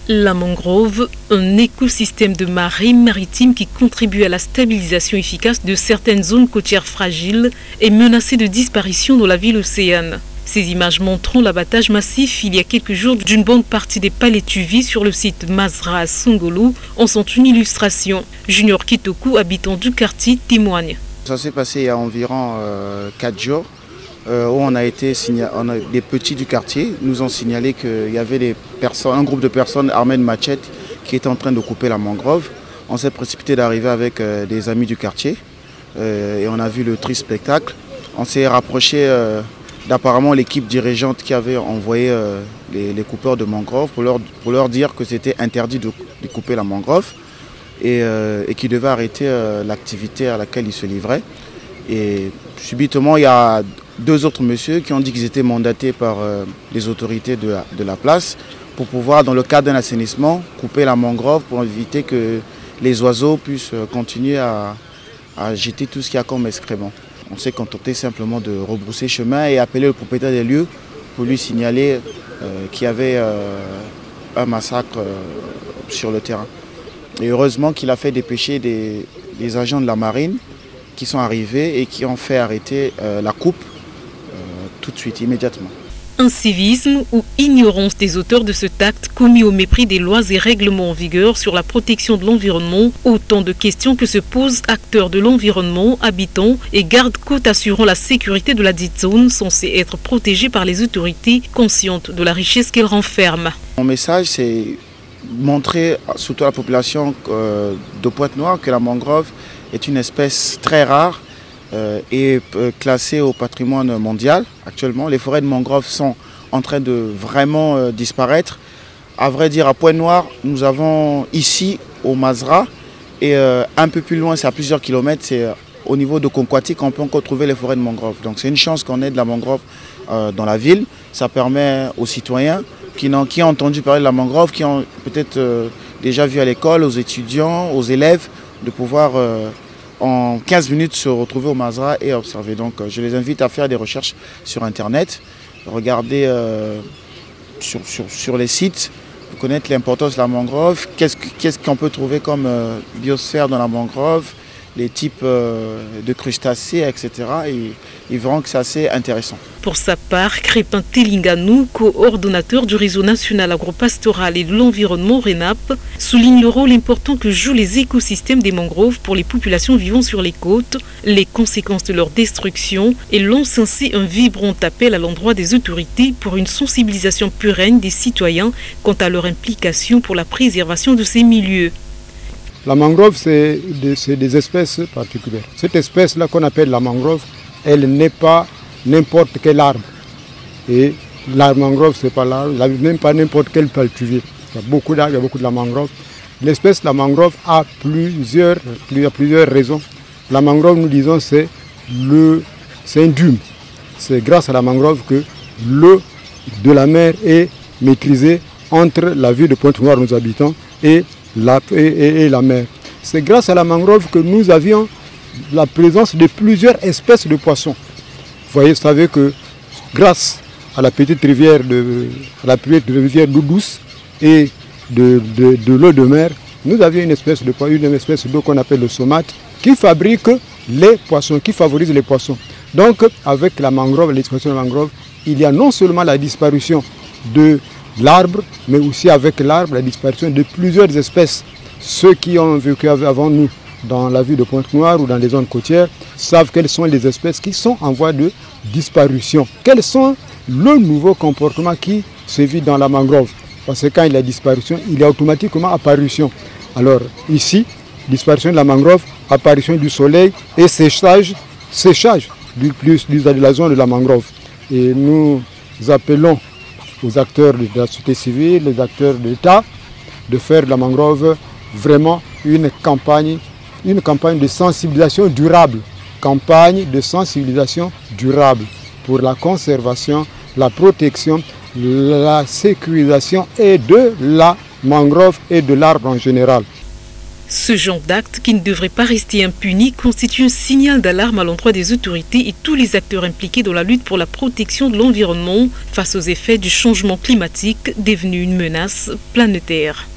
La mangrove, un écosystème de marine maritime qui contribue à la stabilisation efficace de certaines zones côtières fragiles et menacées de disparition dans la ville océane. Ces images montrant l'abattage massif il y a quelques jours d'une bonne partie des palétuviers sur le site Mazra à Songolo en sont une illustration. Junior Kitoku, habitant du quartier, témoigne. Ça s'est passé il y a environ 4 jours. Où des petits du quartier nous ont signalé qu'il y avait un groupe de personnes armées de machettes qui étaient en train de couper la mangrove. On s'est précipité d'arriver avec des amis du quartier et on a vu le triste spectacle. On s'est rapproché d'apparemment l'équipe dirigeante qui avait envoyé les coupeurs de mangrove pour leur dire que c'était interdit de couper la mangrove et qu'ils devaient arrêter l'activité à laquelle ils se livraient. Et subitement, il y a 2 autres messieurs qui ont dit qu'ils étaient mandatés par les autorités de la place pour pouvoir, dans le cadre d'un assainissement, couper la mangrove pour éviter que les oiseaux puissent continuer à jeter tout ce qu'il y a comme excrément. On s'est contenté simplement de rebrousser chemin et appeler le propriétaire des lieux pour lui signaler qu'il y avait un massacre sur le terrain. Et heureusement qu'il a fait dépêcher des agents de la marine qui sont arrivés et qui ont fait arrêter la coupe tout de suite, immédiatement. Incivisme ou ignorance des auteurs de cet acte commis au mépris des lois et règlements en vigueur sur la protection de l'environnement, autant de questions que se posent acteurs de l'environnement, habitants et gardes-côtes assurant la sécurité de la dite zone censée être protégée par les autorités conscientes de la richesse qu'elle renferme. Mon message, c'est montrer surtout à la population de Pointe-Noire que la mangrove est une espèce très rare et classée au patrimoine mondial. Actuellement, les forêts de mangrove sont en train de vraiment disparaître. À vrai dire, à Pointe-Noire, nous avons ici, au Mazra, et un peu plus loin, c'est à plusieurs kilomètres, c'est au niveau de Conquati qu'on peut encore trouver les forêts de mangrove. Donc c'est une chance qu'on ait de la mangrove dans la ville. Ça permet aux citoyens qui ont entendu parler de la mangrove, qui ont peut-être déjà vu à l'école, aux étudiants, aux élèves, de pouvoir en 15 minutes se retrouver au Mazra et observer. Donc je les invite à faire des recherches sur Internet, regarder sur les sites, pour connaître l'importance de la mangrove, qu'est-ce qu'on peut trouver comme biosphère dans la mangrove, les types de crustacés, etc. Et ils verront que c'est assez intéressant. Pour sa part, Crépin Telinganou, coordonnateur du réseau national agropastoral et de l'environnement RENAP, souligne le rôle important que jouent les écosystèmes des mangroves pour les populations vivant sur les côtes, les conséquences de leur destruction et lance ainsi un vibrant appel à l'endroit des autorités pour une sensibilisation pérenne des citoyens quant à leur implication pour la préservation de ces milieux. La mangrove, c'est des espèces particulières. Cette espèce-là qu'on appelle la mangrove, elle n'est pas n'importe quel arbre. Et la mangrove, ce n'est pas l'arbre, même pas n'importe quel palétuvier. Il y a beaucoup d'arbres, il y a beaucoup de la mangrove. L'espèce de la mangrove a plusieurs raisons. La mangrove, nous disons, c'est un dume. C'est grâce à la mangrove que l'eau de la mer est maîtrisée entre la ville de Pointe-Noire, nous habitons, et la mer. C'est grâce à la mangrove que nous avions la présence de plusieurs espèces de poissons. Vous savez que grâce à la petite rivière d'eau douce et de l'eau de mer, nous avions une espèce d'eau qu'on appelle le somate qui fabrique les poissons, qui favorise les poissons. Donc avec la mangrove, l'exploitation de la mangrove, il y a non seulement la disparition de l'arbre, mais aussi avec l'arbre, la disparition de plusieurs espèces. Ceux qui ont vécu avant nous dans la ville de Pointe-Noire ou dans les zones côtières savent quelles sont les espèces qui sont en voie de disparition. Quels sont le nouveau comportement qui se vit dans la mangrove? Parce que quand il y a disparition, il y a automatiquement apparition. Alors ici, disparition de la mangrove, apparition du soleil et séchage de la zone de la mangrove. Et nous appelons aux acteurs de la société civile, les acteurs de l'État, de faire de la mangrove vraiment une campagne de sensibilisation durable. Campagne de sensibilisation durable pour la conservation, la protection, la sécurisation et de la mangrove et de l'arbre en général. Ce genre d'acte, qui ne devrait pas rester impuni, constitue un signal d'alarme à l'endroit des autorités et tous les acteurs impliqués dans la lutte pour la protection de l'environnement face aux effets du changement climatique devenu une menace planétaire.